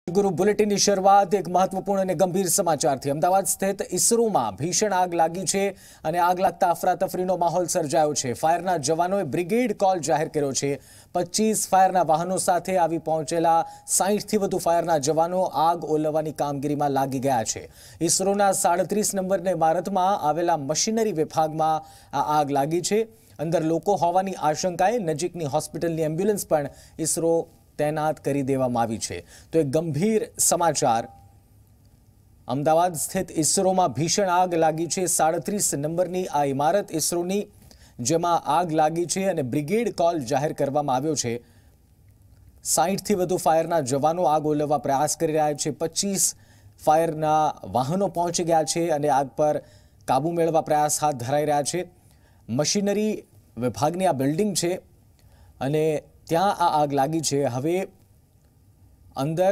गुरु bulletin की शुरुआत एक महत्वपूर्ण और गंभीर समाचार थी। अमदावाद स्थित इसरो में भीषण आग लागी है और आग लगता अफरातफरीनो माहौल सर्जायो है। फायरना जवानोए ब्रिगेड कॉल जाहिर कर्यो छे। 25 फायरना वाहनों साथे आवी पहोंचेला 60 थी वधु फायरना जवानों आग ओलवવાની કામગીરીમાં લાગી ગયા છે। इसरोना 37 નંબરની ઇમારતમાં આવેલા મશીનરી વિભાગમાં આ આગ લાગી છે। અંદર લોકો હોવાની આશંકાએ નજીકની હોસ્પિટલની એમ્બ્યુલન્સ પણ इसरो तैनात કરી દેવામાં આવી છે। તો એક ગંભીર સમાચાર અમદાવાદ સ્થિત ઇસરોમાં ભીષણ આગ લાગી છે। 37 નંબરની આ ઇમારત ઇસરોની જેમાં આગ લાગી છે અને બ્રિગેડ કોલ જાહેર કરવામાં આવ્યો છે। 60 થી વધુ ફાયરના જવાનો આગ ઓલવવા પ્રયાસ કરી રહ્યા છે। 25 ફાયરના વાહનો પહોંચી ગયા છે અને આગ પર કાબુ મેળવવા પ્રયાસ હાથ ધરાઈ રહ્યા છે। મશીનરી વિભાગની આ બિલ્ડિંગ છે અને ત્યાં આ આગ લાગી છે। હવે અંદર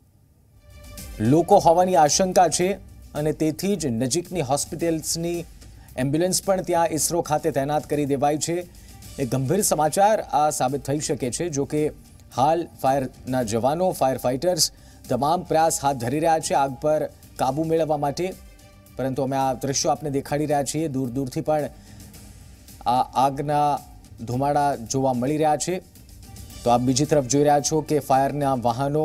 લોકો હોવાની આશંકા છે અને તેથી જ નજીકની હોસ્પિટલ્સની એમ્બ્યુલન્સ પણ ત્યાં ઇસરો ખાતે તૈનાત કરી દેવાઈ છે। એક ગંભીર સમાચાર આ સાબિત થઈ શકે છે। જો કે હાલ ફાયરના જવાનો ફાયર ફાઇટર્સ તમામ પ્રયાસ હાથ ધરી રહ્યા છે આગ પર કાબુ મેળવવા માટે, પરંતુ અમે આ દ્રશ્યો આપને દેખાડી રહ્યા છીએ। દૂર દૂરથી પણ આ આગના ધુમાડા જોવા મળી રહ્યા છે। तो आप बीजी तरफ જોઈ રહ્યા છો કે ફાયરના વાહનો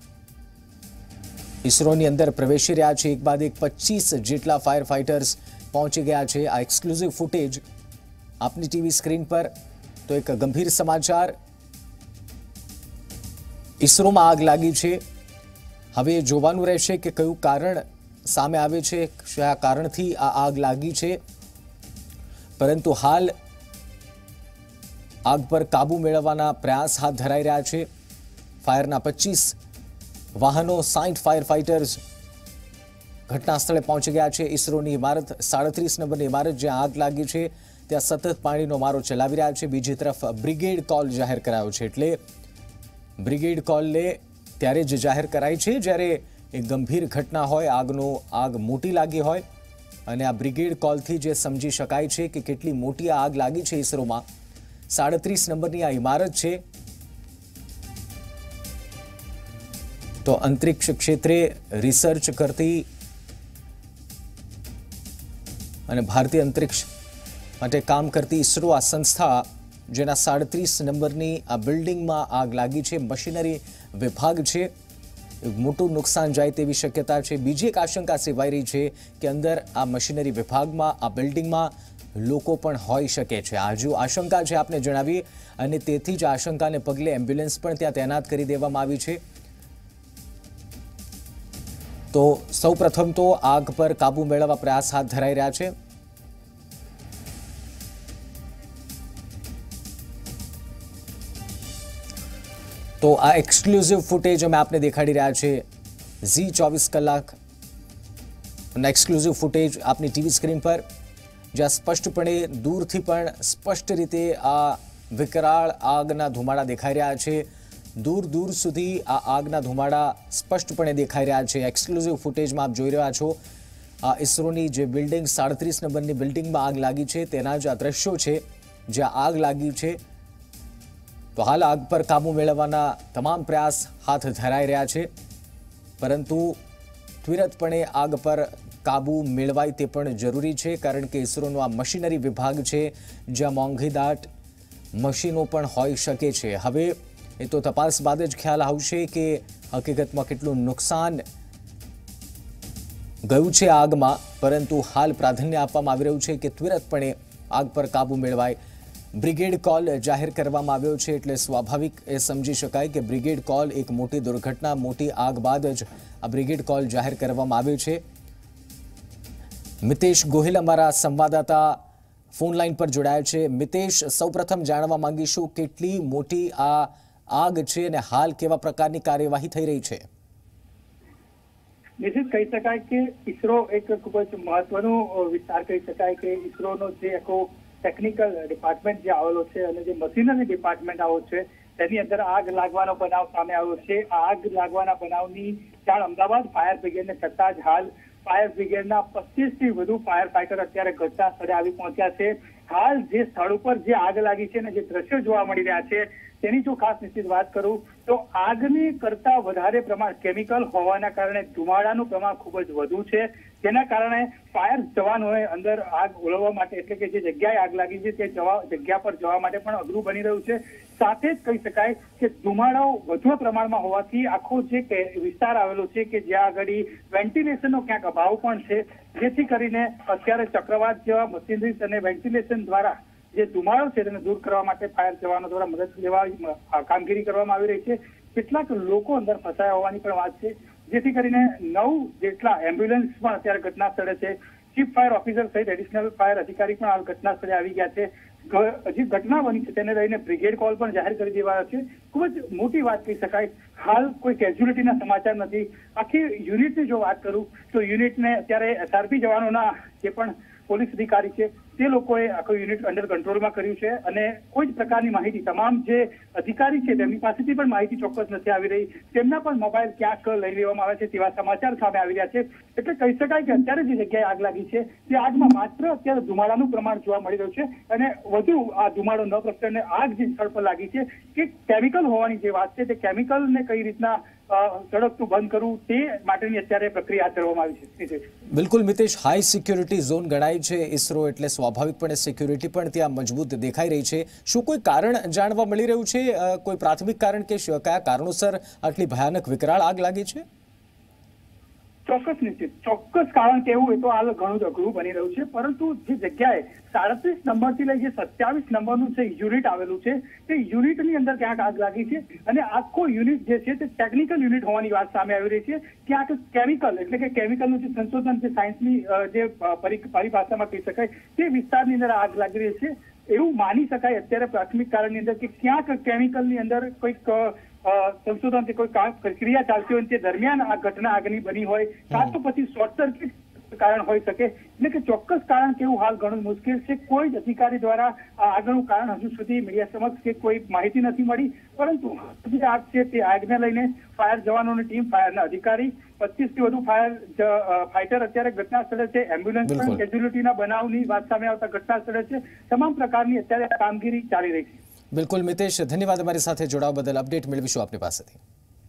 ઇસરોની અંદર પ્રવેશી રહ્યા છે। એક બાદ એક 25 જેટલા ફાયર ફાઇટર્સ પહોંચી ગયા છે। આ એક્સક્લુઝિવ ફૂટેજ આપની ટીવી સ્ક્રીન પર। તો એક ગંભીર સમાચાર ઇસરોમાં આગ લાગી છે। હવે જોવાનું રહેશે કે કયું કારણ સામે આવે છે, કયા કારણથી આ આગ લાગી છે, પરંતુ હાલ आग पर काबू मेळववाना प्रयास हाथ धराई रह्या छे। फायरना 25 वाहनों 60 फायर फाइटर्स घटना स्थळे पहोंची गया छे। इसरोनी इमारत 37 नंबरनी इमारत ज्यां आग लागी छे त्यां सतत पाणीनो मारो चलावी रह्या छे। बीजी तरफ ब्रिगेड कॉल जाहिर करायो छे। एटले ब्रिगेड कॉलने त्यारे ज जाहिर कराई छे ज्यारे एक गंभीर घटना होय, आग मोटी लागी होय अने आ ब्रिगेड कॉलथी जे समजी शकाय छे के केटली मोटी आग लागी छे। इसरोमां 37 नंबरनी आ इमारत है। तो अंतरिक्ष क्षेत्रे रिसर्च करती अने भारतीय अंतरिक्ष माटे काम करती इसरो आ संस्था जेना 37 नंबरनी आ बिल्डिंग में आग लागी है। मशीनरी विभाग है, मोटू नुकसान जाए तेवी शक्यता है। बीजी एक आशंका सेवाई रही है कि अंदर आ मशीनरी विभाग में आ बिल्डिंग में लोको पण होई शके छे। आ जो आशंका छे आपने जणावी अने तेथी ज आशंकाने पगले एम्ब्युलन्स पण त्यां तैनात करी देवामां आवी छे। तो सौ प्रथम तो आग पर काबू मेळववा प्रयास हाथ धराई रह्या छे। तो आ एक्सक्लूसिव फूटेज अमे आपने देखाड़ी रह्या छे। जी 24 कलाक एक्सक्लूसिव फूटेज आपनी टीवी स्क्रीन पर, જ્યાં સ્પષ્ટપણે દૂરથી પણ સ્પષ્ટ રીતે આ વિકરાળ આગના ધુમાડા દેખાઈ રહ્યા છે। દૂર દૂર સુધી આ આગના ધુમાડા સ્પષ્ટપણે દેખાઈ રહ્યા છે। એક્સક્લુઝિવ ફૂટેજમાં આપ જોઈ રહ્યા છો આ ઇસરોની જે બિલ્ડિંગ 37 નંબરની બિલ્ડિંગમાં આગ લાગી છે તેના જ આ દ્રશ્યો છે જ્યાં આગ લાગી છે। તો હાલ આગ પર કાબૂ મેળવવાના તમામ પ્રયાસ હાથ ધરાઈ રહ્યા છે, પરંતુ ત્વરિતપણે આગ પર काबू मेळवाय ते पण जरूरी है। कारण के इसरोनो आ मशीनरी विभाग है ज्यां मोंघीदाट मशीनो पण होई शके छे। हवे ए तो तपास बाद ज ख्याल आवशे के हकीकतमां केटलुं नुकसान गयुं छे आगमां, परंतु हाल प्राधान्य आपवामां आवी रह्युं छे के त्वरितपणे आग पर काबू मेळवाय। ब्रिगेड कॉल जाहिर करवामां आव्यो छे एटले स्वाभाविक ए समजी शकाय के ब्रिगेड कॉल एक मोटी दुर्घटना, मोटी आग बाद ज आ ब्रिगेड कॉल जाहिर करवामां आव्यो छे। मितेश गोहिल अमारा संवाददाता फोन लाइन पर जोड़ाया छे। मितेश, सौप्रथम जाणवा मांगीशुं केटली मोटी आ आग छे अने हाल केवा प्रकारनी कार्यवाही थई रही छे? निश्चित कही शकाय के इसरो एक खूब ज महत्वनो विस्तार कही शकाय के इसरोनो जे आखो टेक्निकल डिपार्टमेंट जे आवेलो छे अने जे मशीनरी डिपार्टमेंट आवेलो छे तेनी अंदर आग लागवानो बनाव सामे आव्यो छे। आग लागवाना बनावनी जाण अमदावाद फायर ब्रिगेडने थता ज हाल फायर ब्रिगेडना 25 થી વધુ फायर फाइटर અત્યારે ઘટના સ્થળે આવી પહોંચ્યા છે। हाल जे स्थળ ઉપર જે આગ લાગી છે ને જે દ્રશ્યો જોવા મળી રહ્યા છે તેની જો ખાસ નિશ્ચિત વાત કરું તો આગની કરતા વધારે પ્રમાણ કેમિકલ હોવાના કારણે ધુમાડાનું પ્રમાણ ખૂબ જ વધુ છે, જેના કારણે ફાયર જવાનોએ અંદર આગ ઓલવવા માટે એટલે કે જે જગ્યાએ આગ લાગી છે તે જગ્યા પર જવા માટે પણ અઘરું બની રહ્યું છે। સાથે જ કહી શકાય કે ધુમાડાઓ વધુ પ્રમાણમાં હોવાથી આખો જે વિસ્તાર આવેલો છે કે જ્યાં આગળ વેન્ટિલેશનનો ક્યાંક અભાવ પણ છે, જેથી કરીને અત્યારે ચક્રવાત જેવા મશીનરી અને વેન્ટિલેશન દ્વારા જે ધુમાડો છે તેને દૂર કરવા માટે ફાયર જવાનો દ્વારા મદદ લેવા કામગીરી કરવામાં આવી રહી છે। કેટલાક લોકો અંદર ફસાયા હોવાની પણ વાત છે, જેથી કરીને 9 જેટલા એમ્બ્યુલન્સ પણ અત્યારે ઘટના સ્થળે છે। ચીફ ફાયર ઓફિસર સહિત એડિશનલ ફાયર અધિકારી પણ આ ઘટના સ્થળે આવી ગયા છે। જે ઘટના બની છે તેને લઈને બ્રિગેડ કોલ પણ જાહેર કરી દેવાયો છે। ખૂબ જ મોટી વાત કહી શકાય। હાલ કોઈ કેઝ્યુલિટીના સમાચાર નથી। આખી યુનિટની જો વાત કરું તો યુનિટને અત્યારે SRP જવાનોના જે પણ પોલીસ અધિકારી છે તે લોકોએ આખું યુનિટ અંડર કંટ્રોલમાં કર્યું છે અને કોઈ જ પ્રકારની માહિતી તમામ જે અધિકારી છે તેમની પાસેથી પણ માહિતી ચોક્કસ નથી આવી રહી। તેમના પણ મોબાઈલ ક્યાંક લઈ લેવામાં આવે છે તેવા સમાચાર સામે આવી રહ્યા છે। એટલે કહી શકાય કે અત્યારે જે જગ્યાએ આગ લાગી છે તે આગમાં માત્ર અત્યારે ધુમાડાનું પ્રમાણ જોવા મળી રહ્યું છે અને વધુ આ ધુમાડો ન પ્રગટે આગ જે સ્થળ પર લાગી છે કે કેમિકલ હોવાની જે વાત છે તે કેમિકલને કઈ રીતના સળગતું બંધ કરવું તે માટેની અત્યારે પ્રક્રિયા હાથ ધરવામાં આવી છે। બિલકુલ મિતેશ, હાઈ સિક્યોરિટી ઝોન ગણાય છે ISRO, એટલે સ્વાભાવિકપણે સિક્યોરિટી પણ ત્યાં મજબૂત દેખાઈ રહી છે। શું કોઈ કારણ જાણવા મળી રહ્યું છે, કોઈ પ્રાથમિક કારણ કે કયા કારણોસર આટલી ભયાનક વિકરાળ આગ લાગી છે? ચોક્કસ કારણ કેવું એ તો હાલ ઘણું જ અઘરું બની રહ્યું છે, પરંતુ જે જગ્યાએ 37 નંબરથી લઈ જે 27 નંબરનું જે યુનિટ આવેલું છે તે યુનિટની અંદર ક્યાંક આગ લાગી છે અને આખો યુનિટ જે છે તે ટેકનિકલ યુનિટ હોવાની વાત સામે આવી રહી છે। ક્યાંક કેમિકલ એટલે કે કેમિકલનું જે સંશોધન જે સાયન્સની જે પરિભાષામાં કહી શકાય તે વિસ્તારની અંદર આગ લાગી રહી છે એવું માની શકાય અત્યારે પ્રાથમિક કારણની અંદર કે ક્યાંક કેમિકલની અંદર કોઈક સંશોધન કે કોઈ પ્રક્રિયા ચાલતી હોય તે દરમિયાન આ ઘટના આગની બની હોય કાં તો પછી શોર્ટ સર્કિટ કારણ હોઈ શકે। એટલે કે ચોક્કસ કારણ કેવું હાલ ઘણું મુશ્કેલ છે। કોઈ જ અધિકારી દ્વારા આગળનું કારણ હજુ સુધી મીડિયા સમક્ષ કે કોઈ માહિતી નથી મળી, પરંતુ જે આગ છે તે આગને લઈને ફાયર જવાનોની ટીમ, ફાયરના અધિકારી, 25 થી વધુ ફાઇટર અત્યારે ઘટના સ્થળે છે। એમ્બ્યુલન્સ પણ કેઝ્યુલિટીના બનાવની વાત સામે આવતા ઘટના સ્થળે છે। તમામ પ્રકારની અત્યારે કામગીરી ચાલી રહી છે। બિલકુલ મિતેશ, ધન્યવાદ અમારી સાથે જોડાવા બદલ। અપડેટ મેળવીશું આપની પાસેથી।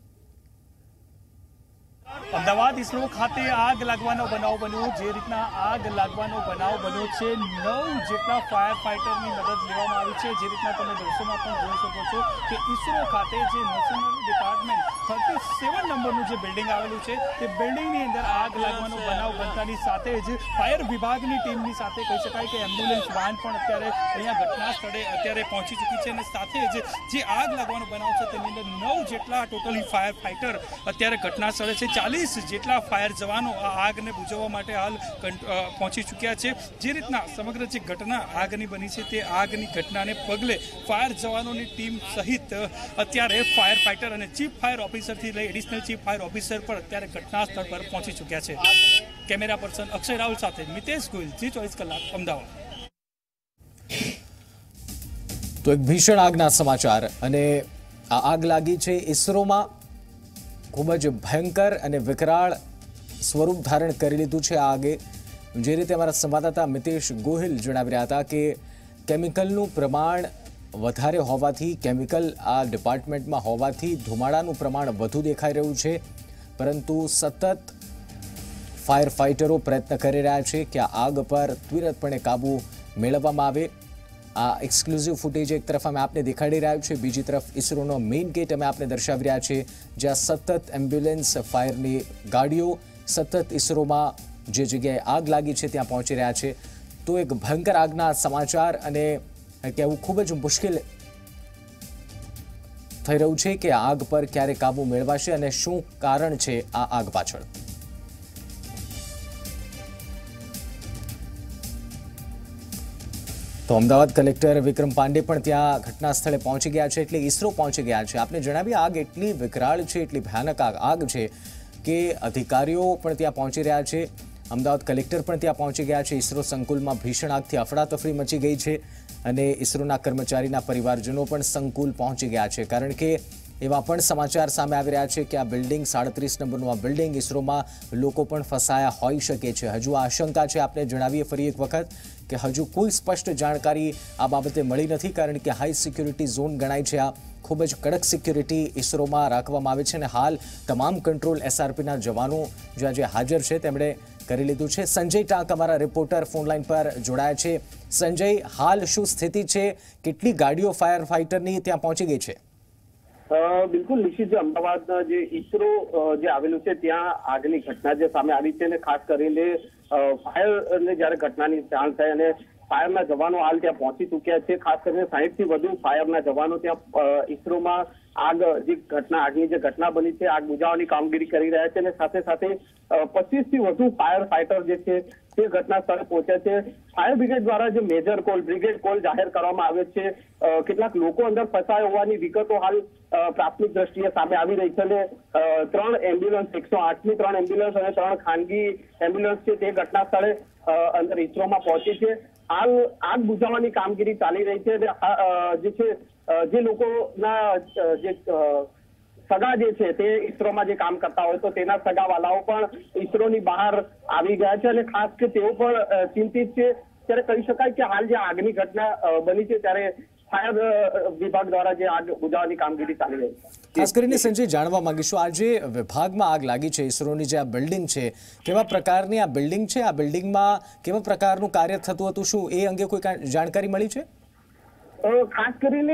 અમદાવાદ ISRO ખાતે આગ લાગવાનો બનાવ બન્યો। જે રીતના આગ લાગવાનો બનાવ બન્યો છે, 9 જેટલા ફાયર ફાઇટરની મદદ લેવામાં આવી છે। જે રીતના તમે દ્રશ્યોમાં પણ જોઈ શકો છો કે ISRO ખાતે જે મશીનરી ડિપાર્ટમેન્ટ 37 નંબરનું જે બિલ્ડિંગ આવેલું છે તે બિલ્ડિંગની અંદર આગ લાગવાનો બનાવ બનતાની સાથે જ ફાયર વિભાગની ટીમની સાથે કહી શકાય કે એમ્બ્યુલન્સ વાન પણ અત્યારે અહીંયા ઘટના સ્થળે અત્યારે પહોંચી ચૂકી છે અને સાથે જ જે આગ લાગવાનો બનાવ છે તેની અંદર 9 જેટલા ટોટલી ફાયર ફાઇટર અત્યારે ઘટના સ્થળે છે। 40 જેટલા ફાયર જવાનો આ આગને બુઝાવવા માટે હાલ પહોંચી ચૂક્યા છે। જે રીતના સમગ્ર જે ઘટના આગની બની છે તે આગની ઘટનાને પગલે ફાયર જવાનોની ટીમ સહિત અત્યારે ફાયર ફાઇટર અને ચીફ ફાયર ઓફિસરથી લઈ એડિશનલ ચીફ ફાયર ઓફિસર પણ અત્યારે ઘટના સ્થળ પર પહોંચી ચૂક્યા છે। કેમેરા પર્સન અક્ષય રાહુલ સાથે મિતેશ ગોયલ, G24 કલાક, અમદાવાદ। તો એક ભીષણ આગના સમાચાર, અને આ આગ લાગી છે ISROમાં। ખૂબ જ ભયંકર અને વિકરાળ સ્વરૂપ ધારણ કરી લીધું છે આ આગે। જે રીતે અમારા સંવાદદાતા મિતેશ ગોહિલ જણાવી રહ્યા હતા કે કેમિકલનું પ્રમાણ વધારે હોવાથી, કેમિકલ આ ડિપાર્ટમેન્ટમાં હોવાથી ધુમાડાનું પ્રમાણ વધુ દેખાઈ રહ્યું છે, પરંતુ સતત ફાયર ફાઇટરો પ્રયત્ન કરી રહ્યા છે કે આ આગ પર ત્વરિતપણે કાબૂ મેળવવામાં આવે। આ એક્સક્લુઝિવ ફૂટેજ એક તરફ અમે આપને દેખાડી રહ્યા છે, બીજી તરફ ISROનો મેઇન ગેટ અમે આપને દર્શાવી રહ્યા છે, જ્યાં સતત એમ્બ્યુલન્સ, ફાયરની ગાડીઓ સતત ISROમાં જે જગ્યાએ આગ લાગી છે ત્યાં પહોંચી રહ્યા છે। તો એક ભયંકર આગના સમાચાર, અને કહેવું ખૂબ જ મુશ્કેલ થઈ રહ્યું છે કે આગ પર ક્યારે કાબૂ મેળવાશે અને શું કારણ છે આ આગ પાછળ। તો અમદાવાદ કલેક્ટર વિક્રમ પાંડે પણ ત્યાં ઘટના સ્થળે પહોંચી ગયા છે, એટલે ISRO પહોંચી ગયા છે। આપને જણાવીએ, આગ એટલી વિકરાળ છે, એટલી ભયાનક આગ છે કે અધિકારીઓ પણ ત્યાં પહોંચી રહ્યા છે। અમદાવાદ કલેક્ટર પણ ત્યાં પહોંચી ગયા છે। ISRO સંકુલમાં ભીષણ આગથી અફડાતફરી મચી ગઈ છે અને ISROના કર્મચારીના પરિવારજનો પણ સંકુલ પહોંચી ગયા છે, કારણ કે એવા પણ સમાચાર સામે આવી રહ્યા છે કે આ બિલ્ડિંગ 37 નંબરનું આ બિલ્ડિંગ ઇસરોમાં લોકો પણ ફસાયા હોઈ શકે છે. હજુ આશંકા છે. આપને જણાવીએ ફરી એક વખત કે હજુ કોઈ સ્પષ્ટ જાણકારી આ બાબતે મળી નથી, કારણ કે હાઈ સિક્યુરિટી ઝોન ગણાય છે. આ ખૂબ જ કડક સિક્યુરિટી ઇસરોમાં રાખવામાં આવે છે અને હાલ તમામ કંટ્રોલ SRPના જવાનો જે હાજર છે તેમણે કરી લીધું છે. સંજય ટાંક અમારા રિપોર્ટર ફોનલાઈન પર જોડાયા છે. સંજય, હાલ શું સ્થિતિ છે? કેટલી ગાડીઓ ફાયર ફાઇટરની ત્યાં પહોંચી ગઈ છે? બિલકુલ નિશ્ચિત, અમદાવાદના જે ISRO જે આવેલું છે ત્યાં આગની ઘટના જે સામે આવી છે અને ખાસ કરીને ફાયરને જ્યારે ઘટનાની જાણ થઈ અને ફાયરના જવાનો હાલ ત્યાં પહોંચી ચૂક્યા છે. ખાસ કરીને 60 થી વધુ ફાયરના જવાનો ત્યાં ઇસરોમાં આગની જે ઘટના બની છે આગ બુઝાવવાની કામગીરી કરી રહ્યા છે અને સાથે સાથે 25 થી વધુ ફાયર ફાઈટર જે છે તે ઘટના સ્થળે પહોંચ્યા છે. ફાયર બ્રિગેડ દ્વારા જે મેજર કોલ, બ્રિગેડ કોલ જાહેર કરવામાં આવ્યો છે. કેટલાક લોકો અંદર ફસાયા હોવાની વિગતો હાલ પ્રાથમિક દ્રષ્ટિએ સામે આવી રહી છે અને 3 એમ્બ્યુલન્સ, 108ની 3 એમ્બ્યુલન્સ અને 3 ખાનગી એમ્બ્યુલન્સ છે તે ઘટના સ્થળે અંદર ઇસરોમાં પહોંચી છે. હાલ આગ બુઝાવવાની કામગીરી ચાલી રહી છે. જે છે જે લોકોના જે સગા જે છે તે ઇસરોમાં જે કામ કરતા હોય તો તેના સગાવાલાઓ પણ ઇસરોની બહાર આવી ગયા છે અને ખાસ કે તેઓ પણ ચિંતિત છે. ત્યારે કહી શકાય કે હાલ જે આગની ઘટના બની છે ત્યારે ફાયર વિભાગ દ્વારા જે આગ બુઝાવવાની કામગીરી ચાલી રહી છે. ખાસ કરીને સંજય, જાણવા માંગીશું, આ જે વિભાગમાં આગ લાગી છે ઇસરોની જે આ બિલ્ડિંગ છે, કેવા પ્રકારની આ બિલ્ડિંગ છે? આ બિલ્ડિંગમાં કેવા પ્રકારનું કાર્ય થતું હતું? શું એ અંગે કોઈ જાણકારી મળી છે? ખાસ કરીને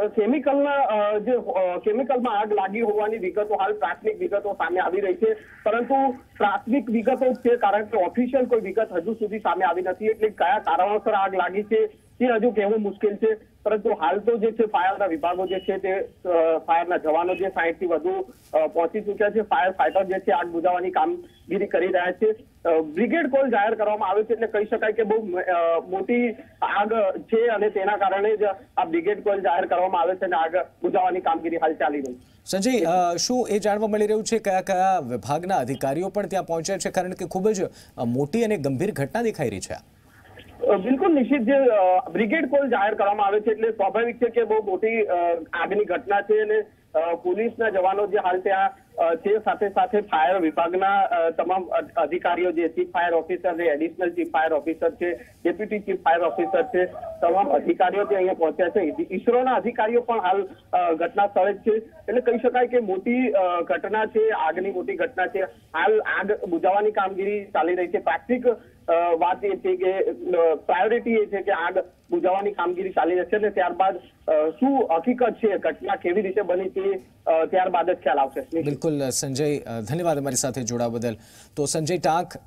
કેમિકલમાં આગ લાગી હોવાની વિગતો હાલ પ્રાથમિક વિગતો સામે આવી રહી છે, પરંતુ પ્રાથમિક વિગતો જ છે, કારણ કે ઓફિશિયલ કોઈ વિગત હજુ સુધી સામે આવી નથી. એટલે કયા કારણોસર આગ લાગી છે તે હજુ કહેવું મુશ્કેલ છે. પરંતુ હાલ તો જે છે ફાયરના વિભાગો જે છે તે ફાયરના જવાનો જે 60 થી વધુ પહોંચી ચૂક્યા છે. ફાયર ફાઈટર જે છે આગ બુઝાવવાની કામગીરી કરી રહ્યા છે. બ્રિગેડ કોલ જાહેર કરવામાં આવે છે એટલે કહી શકાય કે બહુ મોટી આગ છે અને તેના કારણે જ આ બ્રિગેડ કોલ જાહેર કરવામાં આવે છે અને આગ બુઝાવવાની કામગીરી હાલ ચાલી રહી છે. સંજય, શું એ જાણવા મળી રહ્યું છે કયા કયા વિભાગના અધિકારીઓ પણ ત્યાં પહોંચ્યા છે? કારણ કે ખૂબ જ મોટી અને ગંભીર ઘટના દેખાઈ રહી છે. બિલકુલ નિશ્ચિત, જે બ્રિગેડ કોલ જાહેર કરવામાં આવે છે એટલે સ્વાભાવિક છે કે બહુ મોટી આગની ઘટના છે અને પોલીસના જવાનો જે હાલ ત્યાં છે, સાથે સાથે ફાયર વિભાગના તમામ અધિકારીઓ, જે ચીફ ફાયર ઓફિસર છે, એડિશનલ ચીફ ફાયર ઓફિસર છે, ડેપ્યુટી ચીફ ફાયર ઓફિસર છે, તમામ અધિકારીઓ અહીંયા પહોંચ્યા છે. ઇસરોના અધિકારીઓ પણ હાલ ઘટના સ્થળે જ છે. એટલે કહી શકાય કે મોટી ઘટના છે, આગની મોટી ઘટના છે. હાલ આગ બુઝાવવાની કામગીરી ચાલી રહી છે. પ્રાથમિક વાત એ છે કે પ્રાયોરિટી એ છે કે આગ બુઝાવવાની કામગીરી ચાલી રહી છે અને ત્યારબાદ શું હકીકત છે, ઘટના કેવી રીતે બની તે ત્યારબાદ જ ખ્યાલ આવશે. બિલકુલ સંજય, ધન્યવાદ અમારી સાથે જોડાવા બદલ. તો સંજય ટાંક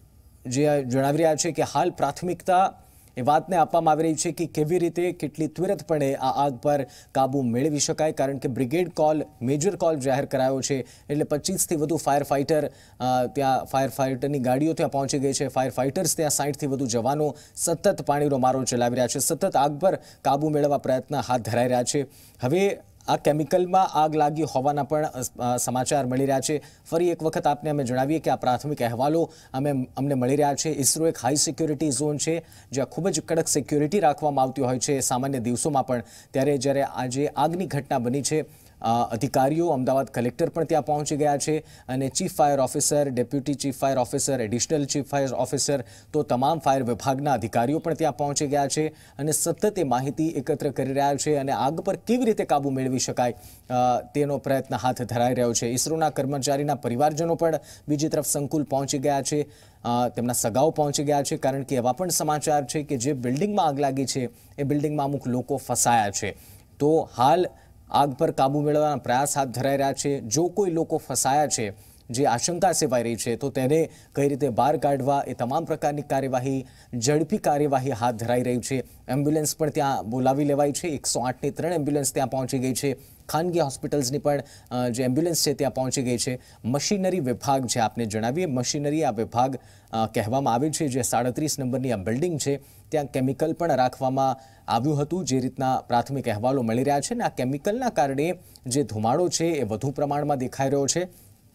જે જણાવી રહ્યા છે કે હાલ પ્રાથમિકતા એ વાતને આપવામાં આવી રહી છે કે કેવી રીતે, કેટલી ત્વરિતપણે આ આગ પર કાબુ મેળવી શકાય, કારણ કે બ્રિગેડ કોલ, મેજર કોલ જાહેર કરાયો છે. એટલે 25થી વધુ ફાયર ફાઈટર ત્યાં, ફાયર ફાઈટરની ગાડીઓ ત્યાં પહોંચી ગઈ છે. ફાયર ફાઈટર્સ ત્યાં 60થી વધુ જવાનો સતત પાણીનો મારો ચલાવી રહ્યા છે, સતત આગ પર કાબુ મેળવવા પ્રયત્ન હાથ ધરાઈ રહ્યા છે. હવે આ કેમિકલમાં આગ લાગી હોવાના પણ સમાચાર મળી રહ્યા છે. ફરી એક વખત આપને અમે જણાવીએ કે આ પ્રાથમિક અહેવાલો અમને મળી રહ્યા છે. ઇસરો એક હાઈ સિક્યુરિટી ઝોન છે જ્યાં ખૂબ જ કડક સિક્યુરિટી રાખવામાં આવતી હોય છે સામાન્ય દિવસોમાં પણ. ત્યારે જ્યારે આજે આગની ઘટના બની છે, અધિકારીઓ, અમદાવાદ કલેક્ટર પણ ત્યાં પહોંચી ગયા છે અને chief fire officer, deputy chief fire officer, additional chief fire officer, તો તમામ ફાયર વિભાગના અધિકારીઓ પણ ત્યાં પહોંચી ગયા છે અને સતત એ માહિતી એકત્ર કરી રહ્યા છે અને આગ પર કેવી રીતે કાબુ મેળવી શકાય તેનો પ્રયત્ન હાથ ધરાઈ રહ્યો છે. ઇસરોના કર્મચારીના પરિવારજનો પણ બીજી તરફ સંકુલ પહોંચી ગયા છે, તેમના સગાઓ પહોંચી ગયા છે, કારણ કે એવા પણ સમાચાર છે કે જે બિલ્ડિંગમાં આગ લાગી છે એ બિલ્ડિંગમાં અમુક લોકો ફસાયા છે. તો હાલ આગ પર કાબુ મેળવવાના પ્રયાસ હાથ ધરાઈ રહ્યા છે. જો કોઈ લોકો ફસાયા છે, જે આશંકા સેવાઈ રહી છે, તો તેને કઈ રીતે બહાર કાઢવા એ તમામ પ્રકારની કાર્યવાહી, ઝડપી કાર્યવાહી હાથ ધરાઈ રહી છે. એમ્બ્યુલન્સ પણ ત્યાં બોલાવી લેવાઈ છે. 108ની 3 એમ્બ્યુલન્સ ત્યાં પહોંચી ગઈ છે. ખાનગી હોસ્પિટલ્સની પણ જે એમ્બ્યુલન્સ છે ત્યાં પહોંચી ગઈ છે. મશીનરી વિભાગ છે, આપને જણાવીએ, મશીનરી આ વિભાગ કહેવામાં આવે છે. જે 37 નંબરની આ બિલ્ડિંગ છે ત્યાં કેમિકલ પણ રાખવામાં આવ્યું હતું, જે રીતના પ્રાથમિક અહેવાલો મળી રહ્યા છે. અને આ કેમિકલના કારણે જે ધુમાડો છે એ વધુ પ્રમાણમાં દેખાઈ રહ્યો છે.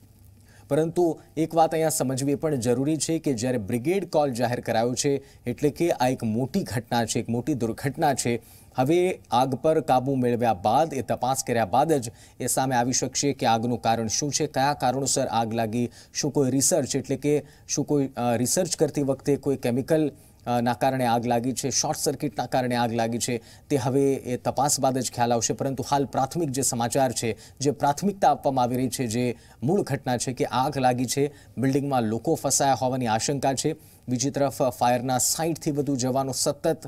પરંતુ એક વાત અહીંયા સમજવી પણ જરૂરી છે કે જ્યારે બ્રિગેડ કોલ જાહેર કરાયો છે એટલે કે આ એક મોટી ઘટના છે, એક મોટી દુર્ઘટના છે. હવે આગ પર કાબૂ મેળવ્યા બાદ એ તપાસ કર્યા બાદ જ એ સામે આવી શકશે કે આગનું કારણ શું છે, કયા કારણોસર આગ લાગી, શું કોઈ રિસર્ચ એટલે કે શું કોઈ રિસર્ચ કરતી વખતે કોઈ કેમિકલ ના કારણે આગ લાગી છે, શોર્ટ સર્કિટના કારણે આગ લાગી છે, તે હવે એ તપાસ બાદ જ ખ્યાલ આવશે. પરંતુ હાલ પ્રાથમિક જે સમાચાર છે, જે પ્રાથમિકતા આપવામાં આવી રહી છે, જે મૂળ ઘટના છે કે આગ લાગી છે, બિલ્ડિંગમાં લોકો ફસાયા હોવાની આશંકા છે. બીજી તરફ ફાયરના 60થી વધુ જવાનો સતત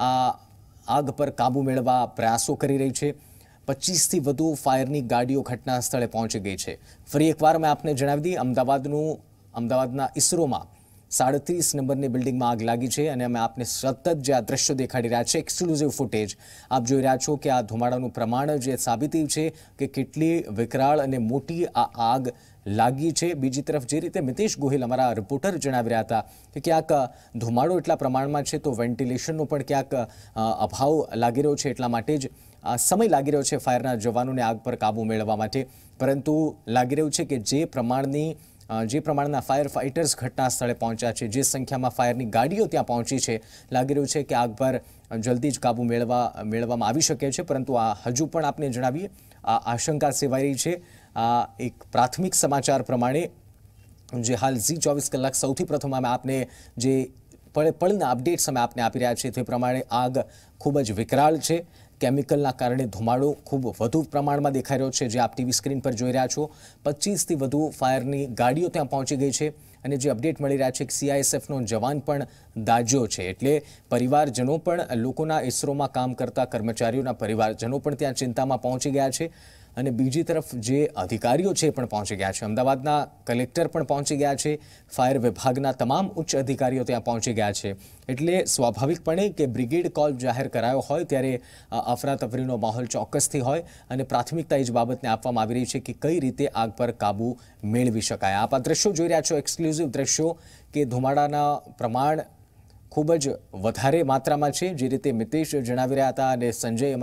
આગ પર કાબૂ મેળવવા પ્રયાસો કરી રહી છે. 25થી વધુ ફાયરની ગાડીઓ ઘટના સ્થળે પહોંચી ગઈ છે. ફરી એકવાર મેં આપને જણાવી દઈએ, અમદાવાદના ISROમાં 37 નંબરની બિલ્ડિંગમાં આગ લાગી છે અને અમે આપને સતત જે આ દ્રશ્યો દેખાડી રહ્યા છે, એક્સક્લુઝિવ ફૂટેજ આપ જોઈ રહ્યા છો કે આ ધુમાડાનું પ્રમાણ જે સાબિતી છે કે કેટલી વિકરાળ અને મોટી આ આગ લાગી છે. બીજી તરફ જે રીતે મિતેશ ગોહિલ અમારા રિપોર્ટર જણાવી રહ્યા હતા કે ક્યાંક ધુમાડો એટલા પ્રમાણમાં છે તો વેન્ટિલેશનનો પણ ક્યાંક અભાવ લાગી રહ્યો છે, એટલા માટે જ સમય લાગી રહ્યો છે ફાયરના જવાનોને આગ પર કાબૂ મેળવવા માટે. પરંતુ લાગી રહ્યું છે કે જે પ્રમાણના ફાયર ફાઇટર્સ ઘટના સ્થળે પહોંચ્યા છે, જે સંખ્યામાં ફાયરની ગાડીઓ ત્યાં પહોંચી છે, લાગી રહ્યું છે કે આગ પર જલ્દી જ કાબૂ મેળવવામાં આવી શકે છે. પરંતુ આ હજુ પણ આપને જણાવીએ, આ આશંકા સેવાઈ રહી છે. આ એક પ્રાથમિક સમાચાર પ્રમાણે જે હાલ Zee24 કલાક સૌથી પ્રથમ અમે આપને જે પળના અપડેટ્સ અમે આપને આપી રહ્યા છીએ તે પ્રમાણે આગ ખૂબ જ વિકરાળ છે. કેમિકલના કારણે ધુમાડો ખૂબ વધુ પ્રમાણમાં દેખાઈ રહ્યો છે, જે આપ ટીવી સ્ક્રીન પર જોઈ રહ્યા છો. 25થી વધુ ફાયરની ગાડીઓ ત્યાં પહોંચી ગઈ છે અને જે અપડેટ મળી રહ્યા છે કે CISFનો જવાન પણ દાઝ્યો છે. એટલે પરિવારજનો પણ, લોકોના ISROમાં કામ કરતા કર્મચારીઓના પરિવારજનો પણ ત્યાં ચિંતામાં પહોંચી ગયા છે. અને બીજી તરફ જે અધિકારીઓ છે એ પણ પહોંચી ગયા છે. અમદાવાદના કલેક્ટર પણ પહોંચી ગયા છે, ફાયર વિભાગના તમામ ઉચ્ચ અધિકારીઓ ત્યાં પહોંચી ગયા છે. એટલે સ્વાભાવિકપણે કે બ્રિગેડ કોલ જાહેર કરાયો હોય ત્યારે અફરાતફરીનો માહોલ ચોક્કસથી હોય અને પ્રાથમિકતા એ જ બાબતને આપવામાં આવી રહી છે કે કઈ રીતે આગ પર કાબૂ મેળવી શકાય. આપ આ દ્રશ્યો જોઈ રહ્યા છો, એક્સક્લુઝિવ દ્રશ્યો કે ધુમાડાના પ્રમાણ ખૂબ જ વધારે માત્રામાં છે. જે રીતે મિતેશ જણાવી રહ્યા હતા અને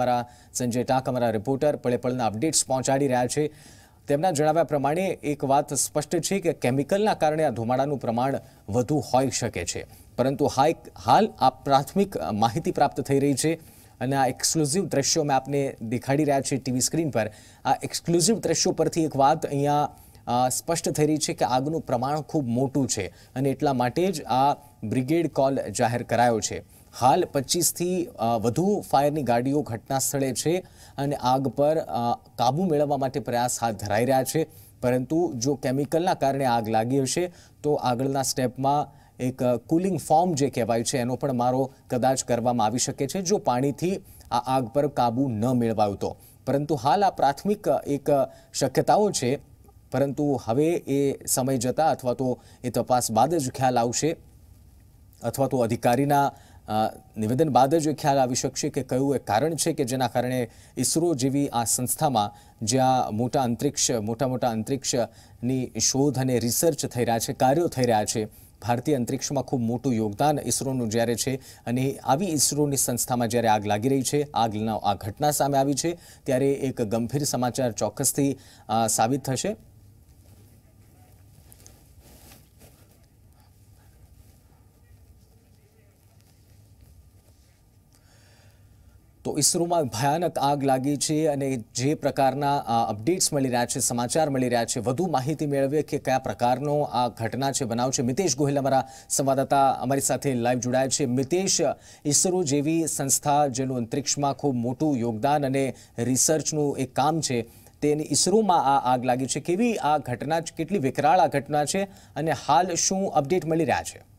સંજય ટાંક અમારા રિપોર્ટર પળેપળના અપડેટ્સ પહોંચાડી રહ્યા છે, તેમના જણાવ્યા પ્રમાણે એક વાત સ્પષ્ટ છે કે કેમિકલના કારણે આ ધુમાડાનું પ્રમાણ વધુ હોઈ શકે છે. પરંતુ હાલ આ પ્રાથમિક માહિતી પ્રાપ્ત થઈ રહી છે અને આ એક્સક્લુઝિવ દ્રશ્યો મેં આપને દેખાડી રહ્યા છે ટીવી સ્ક્રીન પર. આ એક્સક્લુઝિવ દ્રશ્યો પરથી એક વાત અહીંયા સ્પષ્ટ થઈ રહી છે કે આગનું પ્રમાણ ખૂબ મોટું છે અને એટલા માટે જ આ બ્રિગેડ કોલ જાહેર કરાયો છે. હાલ 25થી વધુ ફાયરની ગાડીઓ ઘટના સ્થળે છે અને આગ પર કાબૂ મેળવવા માટે પ્રયાસ હાથ ધરાઈ રહ્યા છે. પરંતુ જો કેમિકલના કારણે આગ લાગી હશે તો આગળના સ્ટેપમાં એક કુલિંગ ફોર્મ જે કહેવાય છે એનો પણ મારો કદાચ કરવામાં આવી શકે છે જો પાણીથી આ આગ પર કાબૂ ન મેળવાયું તો. પરંતુ હાલ આ પ્રાથમિક એક શક્યતાઓ છે, પરંતુ હવે એ સમય જતાં અથવા તો એ તપાસ બાદ જ ખ્યાલ આવશે અથવા તો અધિકારીના નિવેદન બાદ જ ખ્યાલ આવી શકશે કે કયું એ કારણ છે કે જેના કારણે ISRO જેવી આ સંસ્થામાં જ્યાં મોટા અંતરિક્ષની શોધ અને રિસર્ચ થઈ રહ્યા છે, કાર્યો થઈ રહ્યા છે, ભારતીય અંતરિક્ષમાં ખૂબ મોટું યોગદાન ISROનું જ્યારે છે અને આવી ISROની સંસ્થામાં જ્યારે આગ લાગી રહી છે, આ ઘટના સામે આવી છે, ત્યારે એક ગંભીર સમાચાર ચોક્કસથી સાબિત થશે. તો ISROમાં ભયાનક આગ લાગી છે અને જે પ્રકારના અપડેટ્સ મળી રહ્યા છે, સમાચાર મળી રહ્યા છે, વધુ માહિતી મેળવીએ કે કયા પ્રકારનો આ ઘટના છે, બનાવ છે. મિતેશ ગોહિલ અમારા સંવાદદાતા અમારી સાથે લાઈવ જોડાયા છે. મિતેશ, ISRO જેવી સંસ્થા જેનું અંતરિક્ષમાં ખૂબ મોટું યોગદાન અને રિસર્ચનું એક કામ છે, તેની ISROમાં આ આગ લાગી છે. કેવી આ ઘટના, કેટલી વિકરાળ આ ઘટના છે અને હાલ શું અપડેટ મળી રહ્યા છે?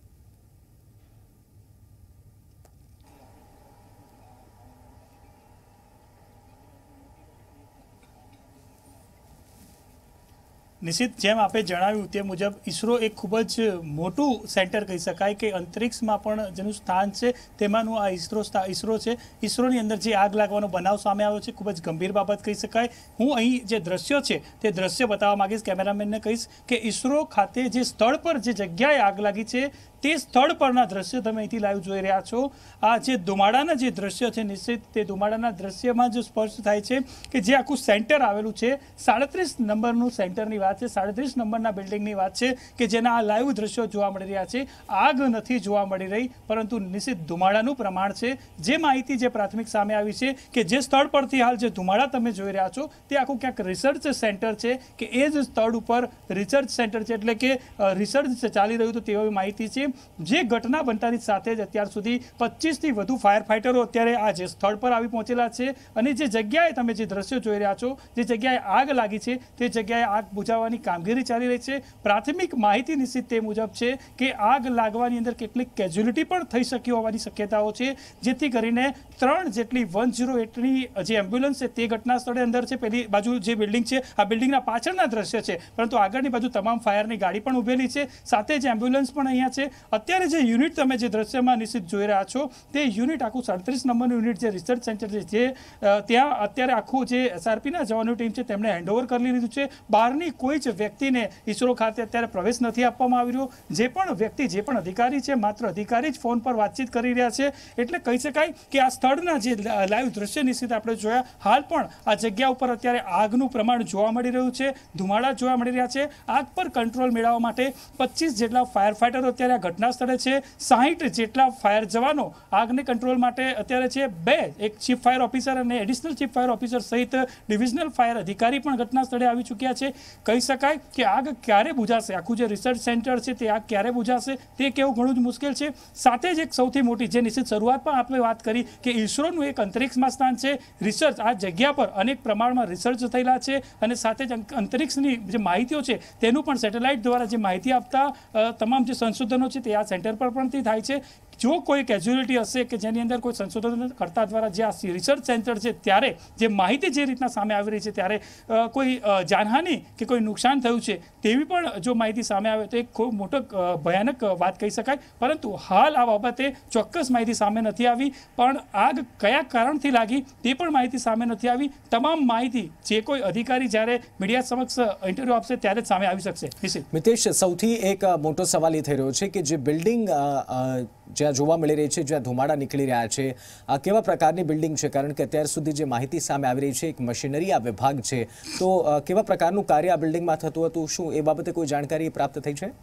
નિશ્ચિત, જેમ આપે જણાવ્યું તે મુજબ ISRO એક ખૂબ જ મોટું સેન્ટર કહી શકાય કે અંતરિક્ષમાં પણ જેનું સ્થાન છે તેમાંનું આ ISRO છે. ISROની અંદર જે આગ લાગવાનો બનાવ સામે આવ્યો છે, ખૂબ જ ગંભીર બાબત કહી શકાય. હું અહીં જે દ્રશ્યો છે તે દ્રશ્ય બતાવવા માંગીશ, કેમેરામેનને કહીશ કે ISRO ખાતે જે સ્થળ પર જે જગ્યાએ આગ લાગી છે તે સ્થળ પરના દ્રશ્યો તમે અહીંથી લાઈવ જોઈ રહ્યા છો. આ જે ધુમાડાના જે દ્રશ્યો છે, નિશ્ચિત તે ધુમાડાના દ્રશ્યમાં જ સ્પષ્ટ થાય છે કે જે આખું સેન્ટર આવેલું છે, 37 નંબરનું સેન્ટરની વાત વાત છે, 37 નંબરના બિલ્ડિંગની વાત છે કે જેના આ લાઈવ દ્રશ્યો જોવા મળી રહ્યા છે. આગ નથી જોવા મળી રહી, પરંતુ નિશ્ચિત ધુમાડાનું પ્રમાણ છે. જે માહિતી જે પ્રાથમિક સામે આવી છે કે જે સ્થળ પરથી હાલ જે ધુમાડા તમે જોઈ રહ્યા છો તે આખું ક્યાંક રિસર્ચ સેન્ટર છે, કે એ જ સ્થળ ઉપર રિસર્ચ સેન્ટર છે, એટલે કે રિસર્ચ ચાલી રહ્યું હતું તેવી માહિતી છે. જે ઘટના બનતાની સાથે જ અત્યાર સુધી 25થી વધુ ફાયર ફાઇટરો અત્યારે આ જે સ્થળ પર આવી પહોંચેલા છે, અને જે જગ્યાએ તમે જે દ્રશ્યો જોઈ રહ્યા છો, જે જગ્યાએ આગ લાગી છે તે જગ્યાએ આગ બુઝાવવાની કામગીરી ચાલી રહી છે. પ્રાથમિક માહિતી નિશ્ચિત તે મુજબ છે કે આગ લાગવાની અંદર કેટલીક કેઝ્યુલિટી પણ થઈ શકી હોવાની શક્યતાઓ છે, જેથી કરીને 3 જેટલી 108ની જે એમ્બ્યુલન્સ છે તે ઘટના સ્થળે અંદર છે. પેલી બાજુ જે બિલ્ડિંગ છે આ બિલ્ડિંગના પાછળના દ્રશ્ય છે, પરંતુ આગળની બાજુ તમામ ફાયરની ગાડી પણ ઉભેલી છે, સાથે જ એમ્બ્યુલન્સ પણ અહીંયા છે. અત્યારે જે યુનિટ તમે જે દ્રશ્યમાં નિશ્ચિત જોઈ રહ્યા છો તે યુનિટ આખું 37 નંબરનું યુનિટ જે રિસર્ચ સેન્ટર છે, જે ત્યાં અત્યારે આખું જે એસઆરપીના જવાનોની ટીમ છે તેમણે હેન્ડઓવર કરી લીધું છે. બહારની કોઈ જ વ્યક્તિને ઇસરો ખાતે અત્યારે પ્રવેશ નથી આપવામાં આવી રહ્યો. જે પણ વ્યક્તિ, જે પણ અધિકારી છે, માત્ર અધિકારી જ ફોન પર વાતચીત કરી રહ્યા છે. એટલે કહી શકાય કે આ સ્થળના જે લાઈવ દ્રશ્ય નિશ્ચિત આપણે જોયા, હાલ પણ આ જગ્યા ઉપર અત્યારે આગનું પ્રમાણ જોવા મળી રહ્યું છે, ધુમાડા જોવા મળી રહ્યા છે. આગ પર કંટ્રોલ મેળવવા માટે 25 જેટલા ફાયર ફાઇટરો અત્યારે આ ઘટના સ્થળે છે. 60 જેટલા ફાયર જવાનો આગને કંટ્રોલ માટે અત્યારે છે. 2 એક ચીફ ફાયર ઓફિસર અને એડિશનલ ચીફ ફાયર ઓફિસર સહિત ડિવિઝનલ ફાયર અધિકારી પણ ઘટના સ્થળે આવી ચૂક્યા છે. કહી શકાય કે આગ ક્યારે બુઝાશે, આખું જે રિસર્ચ સેન્ટર છે તે આગ ક્યારે બુઝાશે તે કહેવું ઘણું જ મુશ્કેલ છે. સાથે જ એક સૌથી મોટી જે નિશ્ચિત શરૂઆતમાં આપણે વાત કરી કે ઇસરોનું એક અંતરિક્ષમાં સ્થાન છે. રિસર્ચ આ જગ્યા પર અનેક પ્રમાણમાં રિસર્ચ થયેલા છે, અને સાથે જ અંતરિક્ષની જે માહિતીઓ છે તેનું પણ સેટેલાઇટ દ્વારા જે માહિતી આપતા તમામ જે સંશોધનો છે તે આ સેન્ટર પર પણ થાય છે. જો કોઈ કેઝ્યુઅલિટી હશે કે જેની અંદર કોઈ સંશોધન કરતા દ્વારા જે આ રિસર્ચ સેન્ટર છે ત્યારે જે માહિતી જે રીતના સામે આવી રહી છે ત્યારે કોઈ જાનહાનિ કે કોઈ નુકસાન થયું છે તેવી પણ જો માહિતી સામે આવે તો એક ખૂબ મોટો ભયાનક વાત કહી શકાય. પરંતુ હાલ આ બાબતે ચોક્કસ માહિતી સામે નથી આવી, પણ આગ કયા કારણથી લાગી તે પણ માહિતી સામે નથી આવી. તમામ માહિતી જે કોઈ અધિકારી જ્યારે મીડિયા સમક્ષ ઇન્ટરવ્યૂ આપશે ત્યારે જ સામે આવી શકશે. મિતેશ, સૌથી એક મોટો સવાલ એ થઈ રહ્યો છે કે જે બિલ્ડિંગ જ્યાં જોવા મળી રહી છે, જ્યાં ધુમાડા નીકળી રહ્યા છે, આ કેવા પ્રકારની બિલ્ડિંગ છે? કારણ કે અત્યાર સુધી જે માહિતી સામે આવી રહી છે એક મશીનરી આ વિભાગ છે, તો કેવા પ્રકારનું કાર્ય આ બિલ્ડિંગમાં થતું હતું? શું એ બાબતે કોઈ જાણકારી પ્રાપ્ત થઈ છે?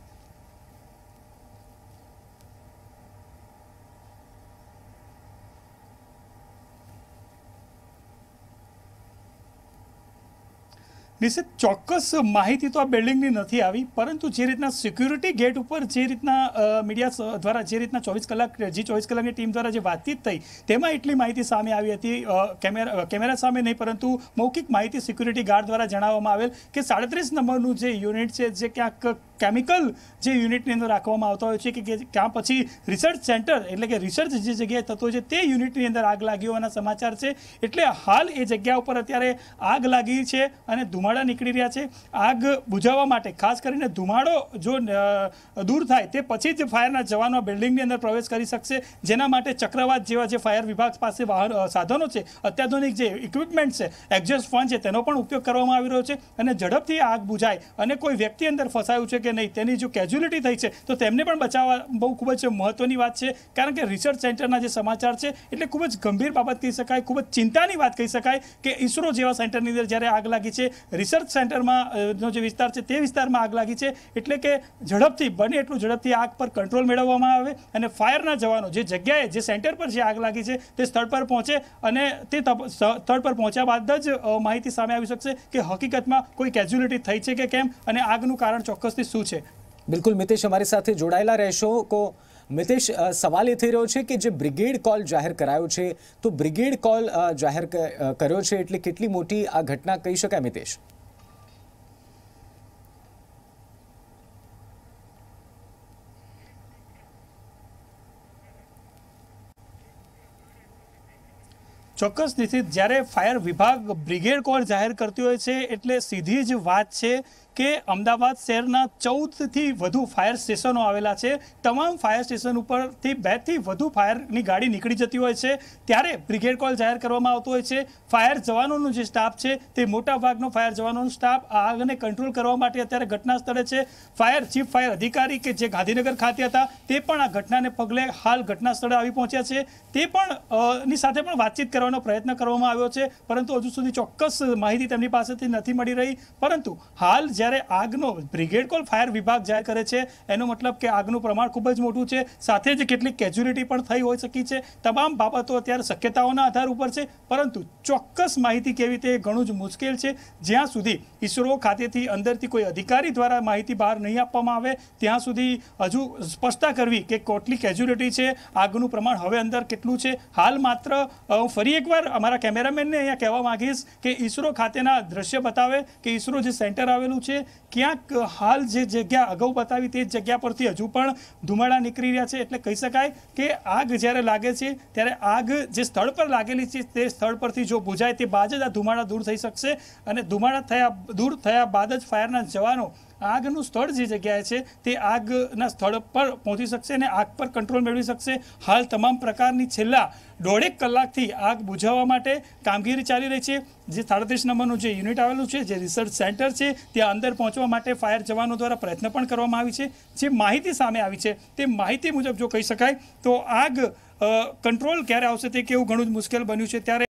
નિશ્ચિત ચોક્કસ માહિતી તો આ બિલ્ડિંગની નથી આવી, પરંતુ જે રીતના સિક્યુરિટી ગેટ ઉપર જે રીતના મીડિયા દ્વારા જે રીતના 24 કલાકની ટીમ દ્વારા જે વાતચીત થઈ તેમાં એટલી માહિતી સામે આવી હતી. કેમેરા સામે નહીં, પરંતુ મૌખિક માહિતી સિક્યુરિટી ગાર્ડ દ્વારા જણાવવામાં આવેલ કે 37 નંબરનું જે યુનિટ છે જે ક્યાંક કેમિકલ જે યુનિટની અંદર રાખવામાં આવતા હોય છે, કે ત્યાં પછી રિસર્ચ સેન્ટર એટલે કે રિસર્ચ જે જગ્યાએ થતો છે તે યુનિટની અંદર આગ લાગી હોવાના સમાચાર છે. એટલે હાલ એ જગ્યા ઉપર અત્યારે આગ લાગી છે અને ધુમાડા નીકળી રહ્યા છે. આગ બુઝાવવા માટે ખાસ કરીને ધુમાડો જો દૂર થાય તે પછી જ ફાયરના જવાનો બિલ્ડિંગની અંદર પ્રવેશ કરી શકશે, જેના માટે ચક્રવાત જેવા જે ફાયર વિભાગ પાસે સાધનો છે, અત્યાધુનિક જે ઇક્વિપમેન્ટ છે, એક્ઝોસ્ટ ફન છે, તેનો પણ ઉપયોગ કરવામાં આવી રહ્યો છે. અને ઝડપથી આગ બુઝાય અને કોઈ વ્યક્તિ અંદર ફસાયું છે કે નહીં તેની જો કેઝ્યુઅલિટી થઈ છે તો તેમને પણ બચાવવા બહુ ખૂબ જ મહત્વની વાત છે. કારણ કે રિસર્ચ સેન્ટરના જે સમાચાર છે એટલે ખૂબ જ ગંભીર બાબત કહી શકાય, ખૂબ જ ચિંતાની વાત કહી શકાય કે ઇસરો જેવા સેન્ટરની અંદર જ્યારે આગ લાગી છે, રિસર્ચ સેન્ટરમાં નો જે વિસ્તાર છે તે વિસ્તારમાં આગ લાગી છે, એટલે કે ઝડપથી બને એટલું ઝડપથી આગ પર કંટ્રોલ મેળવવામાં આવે અને ફાયરના જવાનો જે જગ્યાએ જે સેન્ટર પર જે આગ લાગી છે તે સ્થળ પર પહોંચે, અને તે સ્થળ પર પહોંચ્યા બાદ જ માહિતી સામે આવી શકશે કે હકીકતમાં કોઈ કેઝ્યુઅલિટી થઈ છે કે કેમ અને આગનું કારણ ચોક્કસથી શું છે. બિલકુલ મિતેશ, અમારી સાથે જોડાયેલા રહેશો. મિતેશ, સવાલ એ થઈ રહ્યો છે કે જે બ્રિગેડ કોલ જાહેર કરાયો છે, તો બ્રિગેડ કોલ જાહેર કર્યો છે એટલે કેટલી મોટી આ ઘટના કહી શકાય મિતેશ? ચોક્કસ નિશ્ચિત, જ્યારે ફાયર વિભાગ બ્રિગેડ કોલ જાહેર કરતી હોય છે એટલે સીધી જ વાત છે કે અમદાવાદ શહેરના 14થી વધુ ફાયર સ્ટેશનો આવેલા છે. તમામ ફાયર સ્ટેશન ઉપરથી 2 થી વધુ ફાયરની ગાડી નીકળી જતી હોય છે, ત્યારે બ્રિગેડ કોલ જાહેર કરવામાં આવતો હોય છે. ફાયર જવાનોનો જે સ્ટાફ છે તે મોટા ભાગનો ફાયર જવાનોનો સ્ટાફ આગને કંટ્રોલ કરવા માટે અત્યારે ઘટના સ્થળે છે. ચીફ ફાયર અધિકારી કે જે ગાંધીનગર ખાતે હતા તે પણ આ ઘટનાને પગલે હાલ ઘટના સ્થળે આવી પહોંચ્યા છે. તે પણ ની સાથે પણ વાતચીત કરવા કરવાનો પ્રયત્ન કરવામાં આવ્યો છે, પરંતુ હજુ સુધી ચોક્કસ માહિતી તેમની પાસેથી નથી મળી રહી. પરંતુ હાલ જ્યારે આગનો બ્રિગેડ કોલ ફાયર વિભાગ જાહેર કરે છે એનો મતલબ કે આગનું પ્રમાણ ખૂબ જ મોટું છે, સાથે જ કેટલીક કેઝ્યુલિટી પણ થઈ હોઈ શકી છે. તમામ બાબતો અત્યારે શક્યતાઓના આધાર ઉપર છે, પરંતુ ચોક્કસ માહિતી કેવી તે ઘણું જ મુશ્કેલ છે. જ્યાં સુધી ISRO ખાતેથી અંદરથી કોઈ અધિકારી દ્વારા માહિતી બહાર નહીં આપવામાં આવે ત્યાં સુધી હજુ સ્પષ્ટતા કરવી કે કેટલી કેઝ્યુલિટી છે, આગનું પ્રમાણ હવે અંદર કેટલું છે. હાલ માત્ર હું ફરી એકવાર અમારા કેમેરામેનને અહીંયા કહેવા માંગીશ કે ISRO ખાતેના દ્રશ્ય બતાવે કે ISRO જે સેન્ટર આવેલું છે ક્યાંક હાલ જે જગ્યા અગાઉ બતાવી તે જગ્યા પરથી હજુ પણ ધુમાડા નીકળી રહ્યા છે. એટલે કહી શકાય કે આગ જ્યારે લાગે છે ત્યારે આગ જે સ્થળ પર લાગેલી છે તે સ્થળ પરથી જો બુઝાય તે બાદ જ આ ધુમાડા દૂર થઈ શકશે, અને ધુમાડા દૂર થયા બાદ જ ફાયરના જવાનો આગનું સ્થળ જે જગ્યાએ છે તે આગના સ્થળ પર પહોંચી શકશે અને આગ પર કંટ્રોલ મેળવી શકશે. હાલ તમામ પ્રકારની છેલ્લા 1.5 કલાકથી આગ બુઝાવવા માટે કામગીરી ચાલી રહી છે. જે 37 નંબરનું જે યુનિટ આવેલું છે, જે રિસર્ચ સેન્ટર છે, ત્યાં અંદર પહોંચવા માટે ફાયર જવાનો દ્વારા પ્રયત્ન પણ કરવામાં આવી છે. જે માહિતી સામે આવી છે તે માહિતી મુજબ જો કહી શકાય તો આગ કંટ્રોલ ક્યારે આવશે તે કેવું ઘણું જ મુશ્કેલ બન્યું છે. ત્યારે